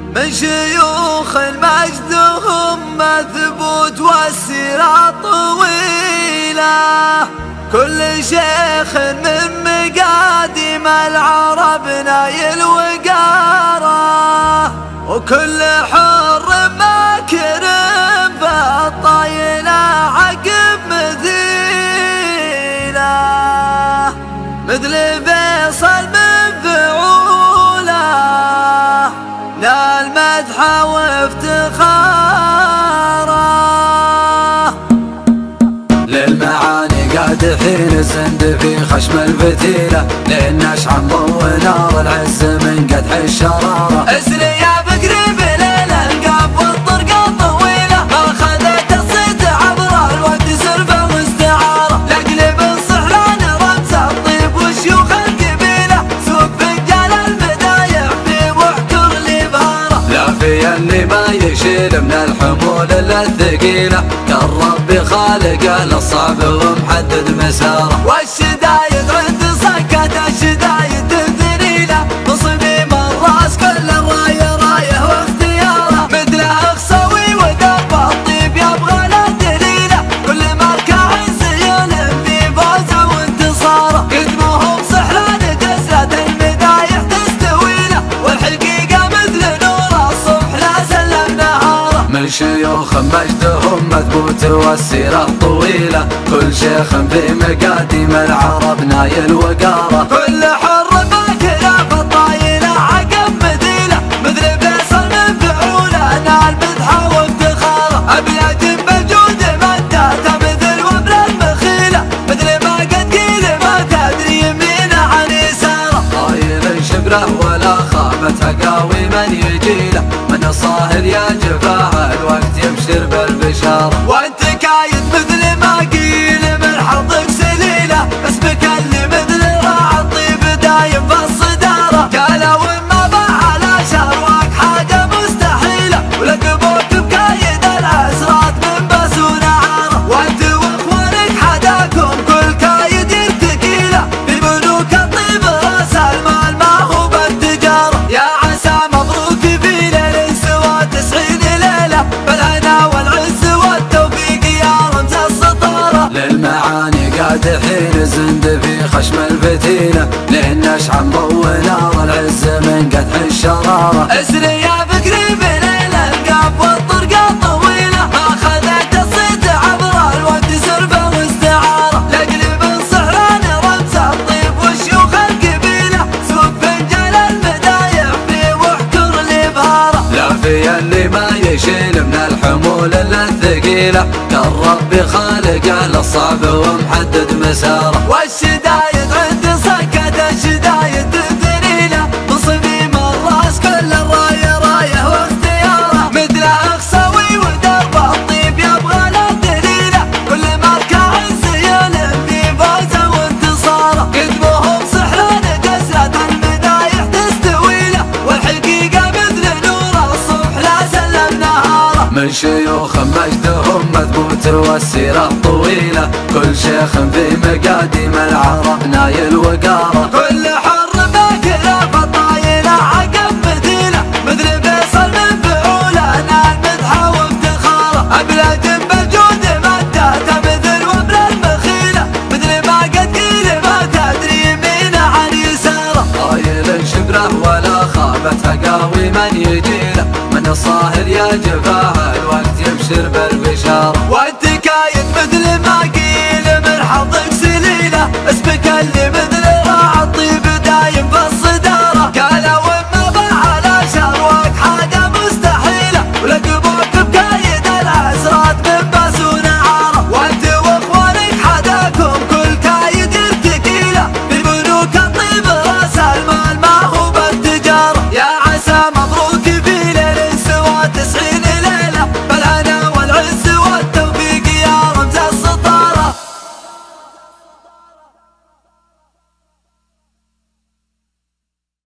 من شيوخ المجد هم مثبوت والسيرة طويلة، كل شيخ من مقادم العرب نايل وقاره، وكل حر ماكرم بالطايلة عقب مثيله، مثل فيصل من فعوله نال مدحه وافتخاره. للمعاني قادحين الزند في خشم الفتيلة، للنشعة مضوي نار العز من قدح الشرارة. اسري يا فكري بليل القاب والطرقة الطويلة، اخذت الصيد عبر الوقت سرفة واستعارة، لقلب الصحران رمز الطيب وشيوخ القبيلة، سوق فنجان المدايع في وحكر الابهارة. لا في اللي ما يشيل من الحمول الثقيلة، كالرب خالق للصعب ومحدد مساره. والشدايد عند سكت الشدايد الذليلة، بصميم الراس كل الراية رايه واختياره، مثل اخسوي ودب الطيب يبغى له دليله، كل مركع عز يلم في فوزه وانتصاره، قدمهم صحران جسرة المدايح تستوي له، والحقيقة مثل نور الصبح لا سلم نهاره. من شيوخ مجدهم مثبوت والسيرة طويلة، كل شيخ في مقادم العرب نايل وقاره، كل حر باكر في الطايلة عقب مثيله، مثل فيصل من فعوله نال مدحه وافتخاره، ابيات بالجود مدته مثل وبر المخيله، مثل ما قد قيل ما تدري يمينه عن يساره. طايل شبره ولا خابت عقاوي من يجيله، من الصاهل يا جفاه الوقت يبشر بالبشاره. وانت كايد مثل ما قيل من حظك سليله، اسمك اللي مثل راعي الطيب دايم في الصداره، قالوا وما باع على شرواك حاجه مستحيله، ولقبوك بكايد العسرات من بس ونعاره، وانت واخوانك حداكم كل كايد يرتقيله، في بنوك الطيب راس المال ما هو بالتجاره. يا عسى مبروك في ليل سوى 90 ليله، بالهنا والعز والتوفيق يا رمز السطاره. للمعاني قادحين الزند في خشم الفتيلة، للنشعة مضوي نار العز من قدح الشرارة. اسري يا فكري بليل القاب والطرقة الطويلة، اخذت الصيد عبر الوقت سرفة واستعارة، لقلب الصحران رمز الطيب وشيوخ القبيلة، سوق فنجان المدايع في وحكر الابهارة. لا في اللي ما يشيل من الحمول الثقيلة، كالرب خالق للصعب ومحدد مساره. والشدايد عند سكت الشدايد الذليلة، بصميم الراس كل الراية رايه واختياره، مثل اخسوي ودرب الطيب يبغى له دليله، كل مركع عز يلم في فوزه وانتصاره، قدمهم صحران جسرة المدايح تستوي له، والحقيقة مثل نور الصبح لا سلم نهاره. من شيوخ مجدهم مثبوت والسيرة طويلة، كل شيخ في مقادم العرب نايل وقاره، كل حر باكر في الطايلة عقب مثيله، مثل فيصل من فعوله نال مدحه وافتخاره، ابيات بالجود مدته مثل وبر المخيله، مثل ما قد قيل ما تدري يمينه عن يساره. طايل شبره ولا خابت عقاوي من يجيله، من الصاهل يا جفاه الوقت يبشر بالبشاره. وانت كايد مثل ما قيل من حظك سليله، اسمك اللي مثل